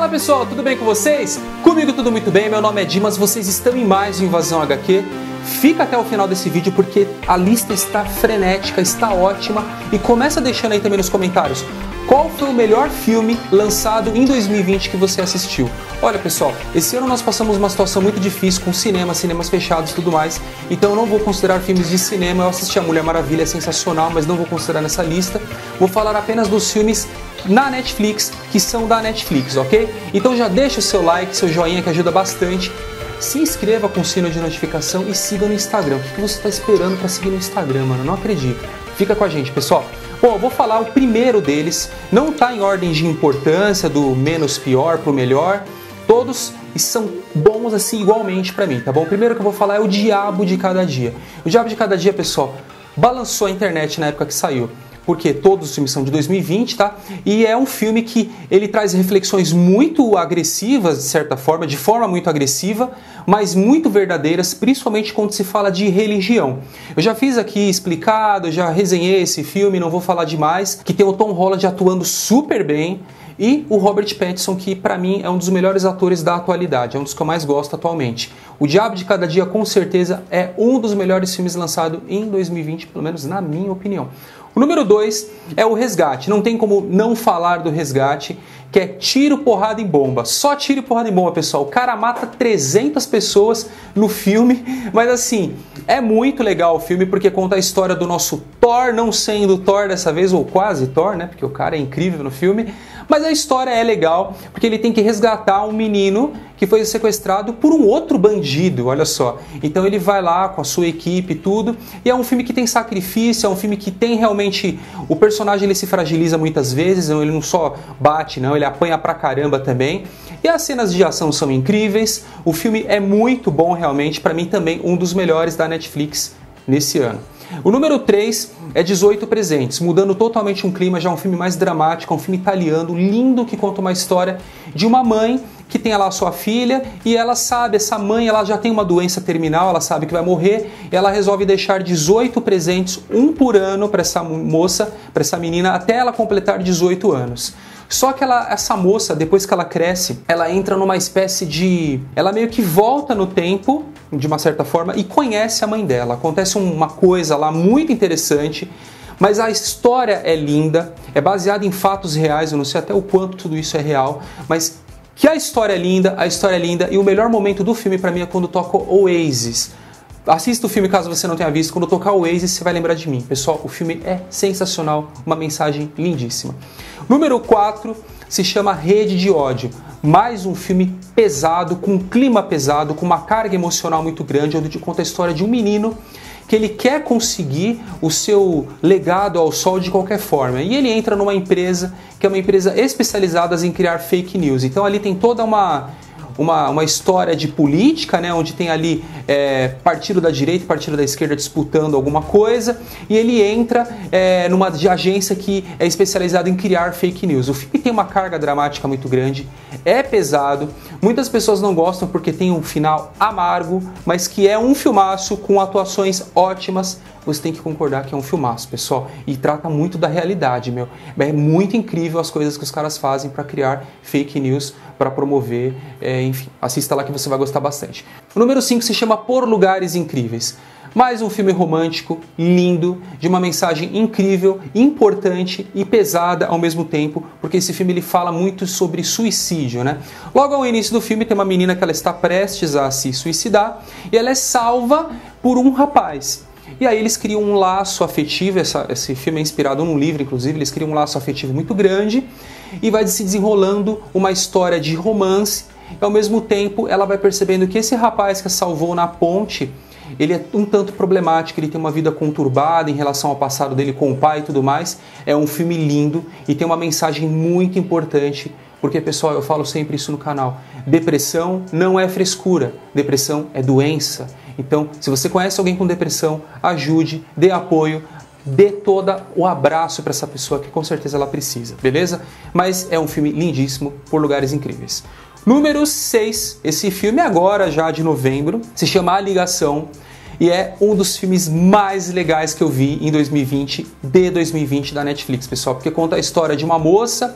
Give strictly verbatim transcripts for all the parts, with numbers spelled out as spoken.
Fala pessoal, tudo bem com vocês? Comigo tudo muito bem, meu nome é Dimas, vocês estão em mais um Invasão H Q. Fica até o final desse vídeo porque a lista está frenética, está ótima. E começa deixando aí também nos comentários qual foi o melhor filme lançado em dois mil e vinte que você assistiu. Olha pessoal, esse ano nós passamos uma situação muito difícil com cinema, cinemas fechados e tudo mais. Então eu não vou considerar filmes de cinema. Eu assisti a Mulher Maravilha, é sensacional, mas não vou considerar nessa lista. Vou falar apenas dos filmes na Netflix, que são da Netflix, ok? Então já deixa o seu like, seu joinha que ajuda bastante. Se inscreva com o sino de notificação e siga no Instagram. O que você está esperando para seguir no Instagram, mano? Não acredito. Fica com a gente, pessoal. Bom, eu vou falar o primeiro deles. Não está em ordem de importância, do menos pior para o melhor. Todos são bons assim igualmente para mim, tá bom? O primeiro que eu vou falar é O Diabo de Cada Dia. O Diabo de Cada Dia, pessoal, balançou a internet na época que saiu. Porque todos os filmes são de dois mil e vinte, tá? E é um filme que ele traz reflexões muito agressivas, de certa forma, de forma muito agressiva, mas muito verdadeiras, principalmente quando se fala de religião. Eu já fiz aqui explicado, já resenhei esse filme, não vou falar demais, que tem o Tom Holland atuando super bem, e o Robert Pattinson, que pra mim é um dos melhores atores da atualidade, é um dos que eu mais gosto atualmente. O Diabo de Cada Dia, com certeza, é um dos melhores filmes lançados em dois mil e vinte, pelo menos na minha opinião. O número dois é O Resgate. Não tem como não falar do Resgate, que é tiro, porrada e bomba. Só tiro, porrada e bomba, pessoal. O cara mata trezentas pessoas no filme, mas assim, é muito legal o filme porque conta a história do nosso Thor, não sendo Thor dessa vez, ou quase Thor, né? Porque o cara é incrível no filme. Mas a história é legal porque ele tem que resgatar um menino que foi sequestrado por um outro bandido, olha só. Então ele vai lá com a sua equipe e tudo. E é um filme que tem sacrifício, é um filme que tem realmente... O personagem ele se fragiliza muitas vezes, ele não só bate, não, ele apanha pra caramba também. E as cenas de ação são incríveis. O filme é muito bom realmente, pra mim também um dos melhores da Netflix nesse ano. O número três é dezoito Presentes, mudando totalmente um clima, já um filme mais dramático, um filme italiano, lindo, que conta uma história de uma mãe que tem lá a sua filha e ela sabe, essa mãe ela já tem uma doença terminal, ela sabe que vai morrer, e ela resolve deixar dezoito presentes, um por ano para essa moça, para essa menina, até ela completar dezoito anos. Só que ela, essa moça, depois que ela cresce, ela entra numa espécie de... Ela meio que volta no tempo, de uma certa forma, e conhece a mãe dela. Acontece uma coisa lá muito interessante, mas a história é linda, é baseada em fatos reais, eu não sei até o quanto tudo isso é real, mas que a história é linda, a história é linda, e o melhor momento do filme pra mim é quando toca o Oasis. Assista o filme caso você não tenha visto, quando tocar o Oasis você vai lembrar de mim. Pessoal, o filme é sensacional, uma mensagem lindíssima. Número quatro se chama Rede de Ódio. Mais um filme pesado, com um clima pesado, com uma carga emocional muito grande, onde conta a história de um menino que ele quer conseguir o seu legado ao sol de qualquer forma. E ele entra numa empresa, que é uma empresa especializada em criar fake news. Então ali tem toda uma... Uma, uma história de política, né, onde tem ali é, partido da direita e partido da esquerda disputando alguma coisa, e ele entra é, numa de agência que é especializada em criar fake news. O filme tem uma carga dramática muito grande, é pesado, muitas pessoas não gostam porque tem um final amargo, mas que é um filmaço com atuações ótimas. Você tem que concordar que é um filmaço, pessoal, e trata muito da realidade, meu. É muito incrível as coisas que os caras fazem para criar fake news, para promover, é, enfim, assista lá que você vai gostar bastante. O número cinco se chama Por Lugares Incríveis. Mais um filme romântico, lindo, de uma mensagem incrível, importante e pesada ao mesmo tempo, porque esse filme ele fala muito sobre suicídio, né? Logo ao início do filme tem uma menina que ela está prestes a se suicidar e ela é salva por um rapaz. E aí eles criam um laço afetivo, essa, esse filme é inspirado num livro, inclusive, eles criam um laço afetivo muito grande e vai se desenrolando uma história de romance, e ao mesmo tempo ela vai percebendo que esse rapaz que a salvou na ponte, ele é um tanto problemático, ele tem uma vida conturbada em relação ao passado dele com o pai e tudo mais. É um filme lindo e tem uma mensagem muito importante, porque, pessoal, eu falo sempre isso no canal, depressão não é frescura, depressão é doença. Então, se você conhece alguém com depressão, ajude, dê apoio, dê todo o abraço para essa pessoa que com certeza ela precisa, beleza? Mas é um filme lindíssimo, Por Lugares Incríveis. Número seis, esse filme agora já de novembro, se chama A Ligação e é um dos filmes mais legais que eu vi em dois mil e vinte, de dois mil e vinte da Netflix, pessoal, porque conta a história de uma moça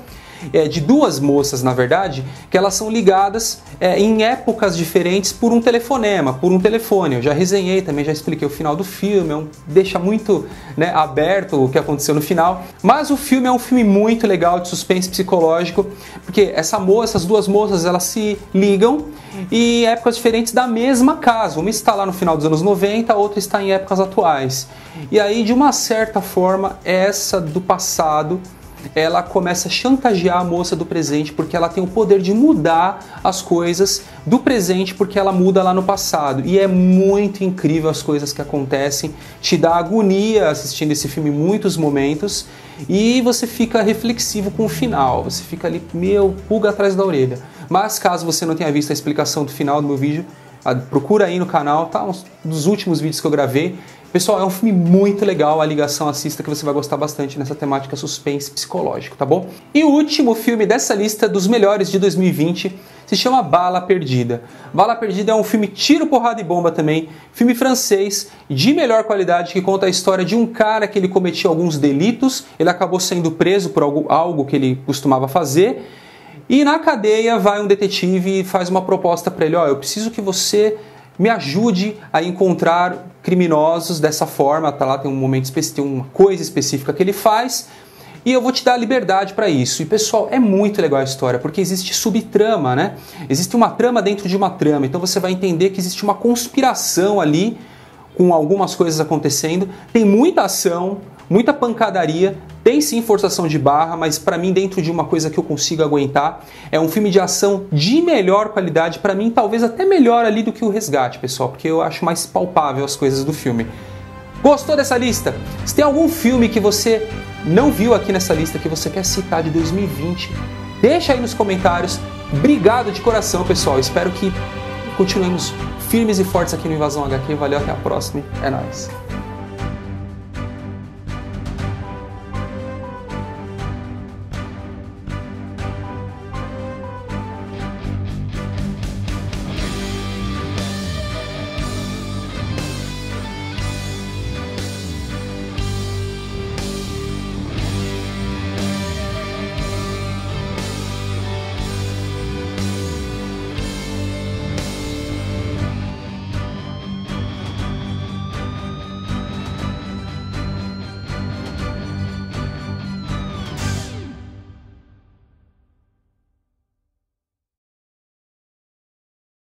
é, de duas moças, na verdade, que elas são ligadas é, em épocas diferentes por um telefonema, por um telefone. Eu já resenhei também, já expliquei o final do filme, é um, deixa muito, né, aberto o que aconteceu no final. Mas o filme é um filme muito legal, de suspense psicológico, porque essa moça, essas duas moças, elas se ligam em épocas diferentes da mesma casa. Uma está lá no final dos anos noventa, a outra está em épocas atuais. E aí, de uma certa forma, essa do passado, ela começa a chantagear a moça do presente, porque ela tem o poder de mudar as coisas do presente, porque ela muda lá no passado. E é muito incrível as coisas que acontecem, te dá agonia assistindo esse filme em muitos momentos, e você fica reflexivo com o final, você fica ali, meu, pulga atrás da orelha. Mas caso você não tenha visto a explicação do final do meu vídeo, procura aí no canal, tá? Um dos últimos vídeos que eu gravei. Pessoal, é um filme muito legal, a ligação, assista que você vai gostar bastante nessa temática suspense psicológico, tá bom? E o último filme dessa lista dos melhores de dois mil e vinte se chama Bala Perdida. Bala Perdida é um filme tiro, porrada e bomba também, filme francês de melhor qualidade que conta a história de um cara que ele cometia alguns delitos, ele acabou sendo preso por algo, algo que ele costumava fazer, e na cadeia vai um detetive e faz uma proposta para ele, ó, eu preciso que você me ajude a encontrar criminosos dessa forma, tá lá, tem um momento específico, tem uma coisa específica que ele faz, e eu vou te dar liberdade para isso. E pessoal, é muito legal a história, porque existe subtrama, né? Existe uma trama dentro de uma trama, então você vai entender que existe uma conspiração ali, com algumas coisas acontecendo, tem muita ação, muita pancadaria, tem sim forçação de barra, mas para mim dentro de uma coisa que eu consigo aguentar. É um filme de ação de melhor qualidade, para mim talvez até melhor ali do que o Resgate, pessoal, porque eu acho mais palpável as coisas do filme. Gostou dessa lista? Se tem algum filme que você não viu aqui nessa lista, que você quer citar de dois mil e vinte, deixa aí nos comentários. Obrigado de coração, pessoal. Espero que continuemos firmes e fortes aqui no Invasão H Q. Valeu, até a próxima. É nóis.